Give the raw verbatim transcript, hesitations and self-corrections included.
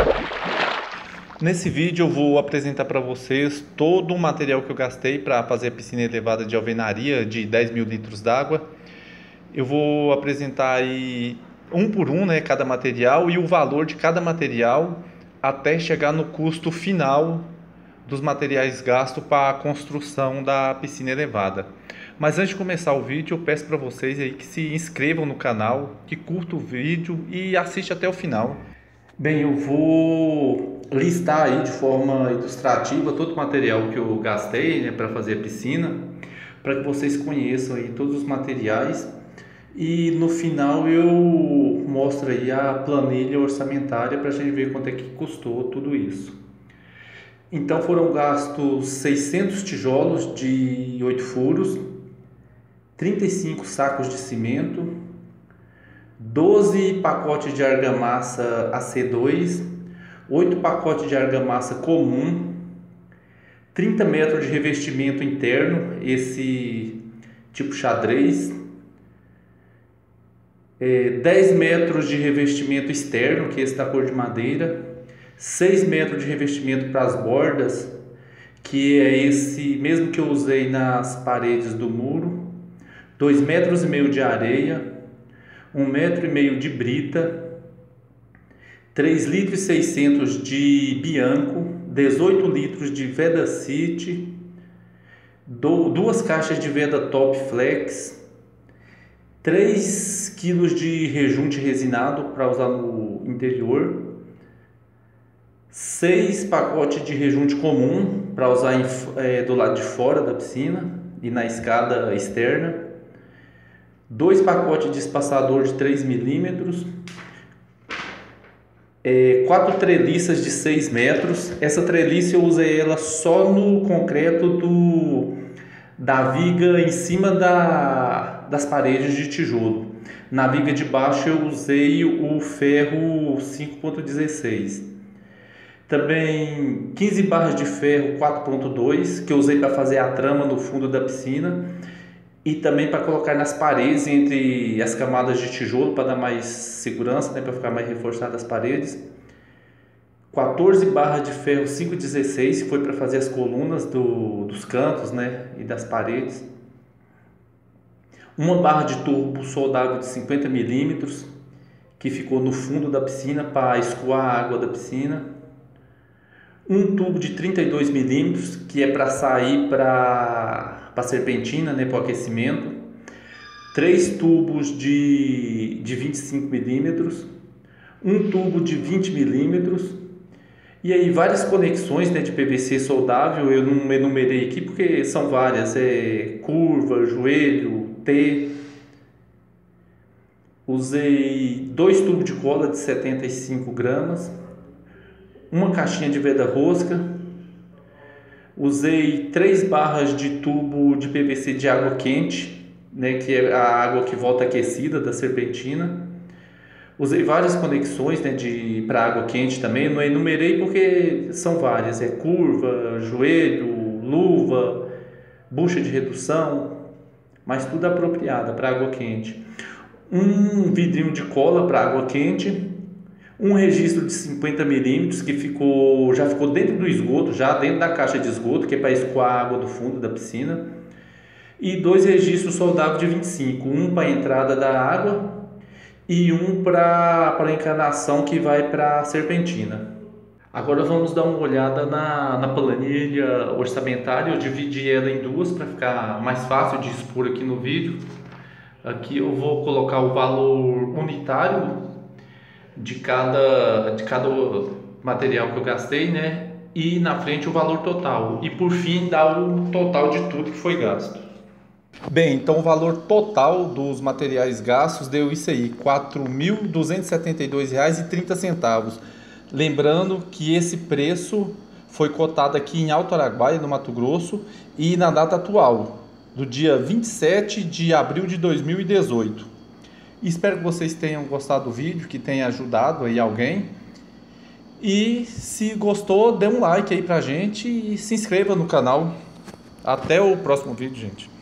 Nesse vídeo eu vou apresentar para vocês todo o material que eu gastei para fazer a piscina elevada de alvenaria de dez mil litros d'água. Eu vou apresentar aí um por um, né, cada material e o valor de cada material até chegar no custo final dos materiais gastos para a construção da piscina elevada. Mas antes de começar o vídeo, eu peço para vocês aí que se inscrevam no canal, que curtam o vídeo e assistam até o final. Bem, eu vou listar aí de forma ilustrativa todo o material que eu gastei, né, para fazer a piscina, para que vocês conheçam aí todos os materiais e no final eu mostro aí a planilha orçamentária para a gente ver quanto é que custou tudo isso. Então foram gastos seiscentos tijolos de oito furos, trinta e cinco sacos de cimento, doze pacotes de argamassa A C dois, oito pacotes de argamassa comum, trinta metros de revestimento interno, esse tipo xadrez, é, dez metros de revestimento externo, que é esse da cor de madeira, seis metros de revestimento para as bordas, que é esse mesmo que eu usei nas paredes do muro, dois metros e meio de areia, um metro e meio de brita, três litros e seiscentos de bianco, dezoito litros de Vedacity, duas caixas de Veda Top Flex, três quilos de rejunte resinado para usar no interior, seis pacotes de rejunte comum para usar em, é, do lado de fora da piscina e na escada externa, dois pacotes de espaçador de três milímetros, é, quatro treliças de seis metros. Essa treliça eu usei ela só no concreto do, da viga em cima da, das paredes de tijolo. Na viga de baixo eu usei o ferro cinco ponto dezesseis. Também quinze barras de ferro quatro ponto dois, que eu usei para fazer a trama no fundo da piscina. E também para colocar nas paredes entre as camadas de tijolo para dar mais segurança, né, para ficar mais reforçadas as paredes. quatorze barras de ferro cinco ponto dezesseis, que foi para fazer as colunas do, dos cantos, né, e das paredes. Uma barra de turbo soldável de cinquenta milímetros, que ficou no fundo da piscina para escoar a água da piscina. Um tubo de trinta e dois milímetros, que é para sair para a serpentina, né, para o aquecimento. Três tubos de, de vinte e cinco milímetros. Um tubo de vinte milímetros. E aí várias conexões, né, de P V C soldável, eu não enumerei aqui porque são várias. É curva, joelho, T. Usei dois tubos de cola de setenta e cinco gramas. Uma caixinha de veda rosca, usei três barras de tubo de P V C de água quente, né, que é a água que volta aquecida da serpentina. Usei várias conexões, né, de para água quente também, não enumerei porque são várias, é curva, joelho, luva, bucha de redução, mas tudo apropriada para água quente. Um vidrinho de cola para água quente. Um registro de cinquenta milímetros que ficou, já ficou dentro do esgoto, já dentro da caixa de esgoto, que é para escoar a água do fundo da piscina. E dois registros soldáveis de vinte e cinco, um para a entrada da água e um para a encanação que vai para a serpentina. Agora vamos dar uma olhada na, na planilha orçamentária. Eu dividi ela em duas para ficar mais fácil de expor aqui no vídeo. Aqui eu vou colocar o valor unitário de cada, de cada material que eu gastei, né? E na frente o valor total. E por fim dá o total de tudo que foi gasto. Bem, então o valor total dos materiais gastos deu isso aí, quatro mil duzentos e setenta e dois reais e trinta centavos. Lembrando que esse preço foi cotado aqui em Alto Araguaia, no Mato Grosso, e na data atual, do dia vinte e sete de abril de dois mil e dezoito. Espero que vocês tenham gostado do vídeo, que tenha ajudado aí alguém. E se gostou, dê um like aí pra gente e se inscreva no canal. Até o próximo vídeo, gente.